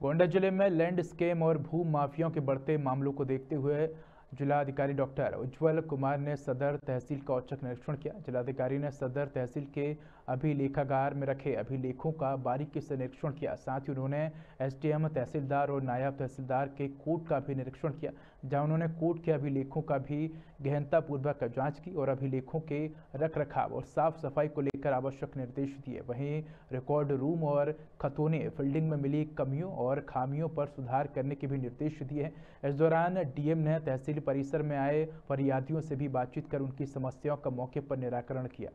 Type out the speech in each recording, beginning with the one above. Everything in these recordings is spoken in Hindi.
गोंडा जिले में लैंड स्कैम और भू माफियाओं के बढ़ते मामलों को देखते हुए जिलाधिकारी डॉक्टर उज्ज्वल कुमार ने सदर तहसील का औचक निरीक्षण किया। जिलाधिकारी ने सदर तहसील के अभिलेखागार में रखे अभिलेखों का बारीकी से निरीक्षण किया। साथ ही उन्होंने एसडीएम, तहसीलदार और नायब तहसीलदार के कोर्ट का भी निरीक्षण किया, जहां उन्होंने कोर्ट के अभिलेखों का भी गहनतापूर्वक जांच की और अभिलेखों के रखरखाव और साफ सफाई को लेकर आवश्यक निर्देश दिए। वहीं रिकॉर्ड रूम और खतौनी फील्डिंग में मिली कमियों और खामियों पर सुधार करने के भी निर्देश दिए। इस दौरान डीएम ने तहसील परिसर में आए फरियादियों से भी बातचीत कर उनकी समस्याओं का मौके पर निराकरण किया।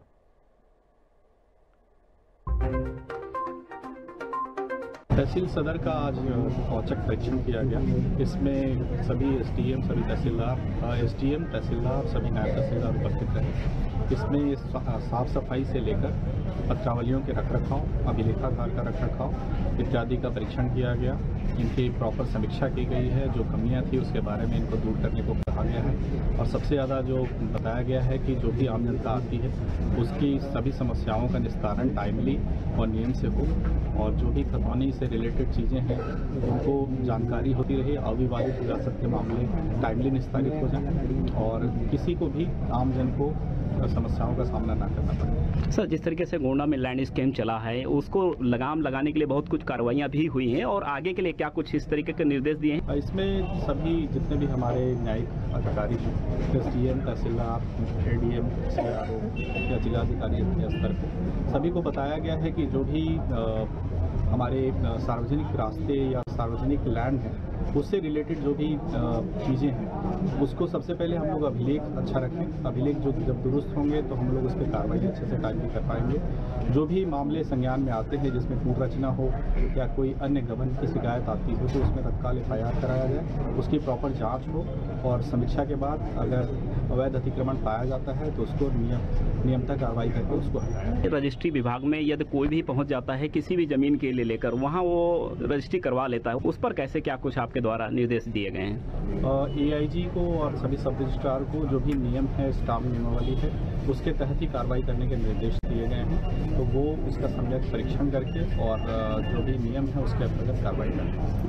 तहसील सदर का आज औचक परीक्षण किया गया। इसमें सभी एसडीएम, सभी तहसीलदार, एसडीएम, तहसीलदार, सभी नायब तहसीलदार उपस्थित रहे। इसमें साफ सफाई से लेकर पत्रावलियों के रखरखाव, अभिलेखागार का रखरखाव इत्यादि का परीक्षण किया गया। इनकी प्रॉपर समीक्षा की गई है। जो कमियां थी उसके बारे में इनको दूर करने को कहा गया है और सबसे ज़्यादा जो बताया गया है कि जो भी आम जनता आती है उसकी सभी समस्याओं का निस्तारण टाइमली और नियम से हो और जो भी खतौनी से रिलेटेड चीज़ें हैं उनको जानकारी होती रहे, अविवादित विरासत के मामले टाइमली निस्तारित हो जाएं और किसी को भी आम जन को समस्याओं का सामना ना करना पड़े। सर, जिस तरीके से गोंडा में लैंड स्कैम चला है उसको लगाम लगाने के लिए बहुत कुछ कार्रवाइयाँ भी हुई हैं और आगे के लिए क्या कुछ इस तरीके के निर्देश दिए हैं? इसमें सभी जितने भी हमारे न्यायिक अधिकारी हैं, एसडीएम, तहसीलदार, एडीएम, सीआरओ या जिलाधिकारी के स्तर पर सभी को बताया गया है कि जो भी हमारे सार्वजनिक रास्ते या सार्वजनिक लैंड है उससे रिलेटेड जो भी चीज़ें हैं उसको सबसे पहले हम लोग अभिलेख अच्छा रखें। अभिलेख जो जब दुरुस्त होंगे तो हम लोग उस पर कार्रवाई अच्छे से टाइमली कर पाएंगे। जो भी मामले संज्ञान में आते हैं जिसमें कूट रचना हो या कोई अन्य गबन की शिकायत आती हो तो उसमें तत्काल एफआईआर कराया जाए, उसकी प्रॉपर जाँच हो और समीक्षा के बाद अगर अवैध अतिक्रमण पाया जाता है तो उसको नियमतः कार्रवाई करके उसको हटाया। रजिस्ट्री विभाग में यदि कोई भी पहुंच जाता है किसी भी जमीन के लिए लेकर वहां वो रजिस्ट्री करवा लेता है, उस पर कैसे क्या कुछ आपके द्वारा निर्देश दिए गए हैं? एआईजी को और सभी सब रजिस्ट्रार को जो भी नियम है, स्टाफ नियमावली है उसके तहत ही कार्रवाई करने के निर्देश दिए गए हैं, तो वो इसका सम्यक परीक्षण करके और जो भी नियम है उसके अंतर्गत कार्रवाई करें।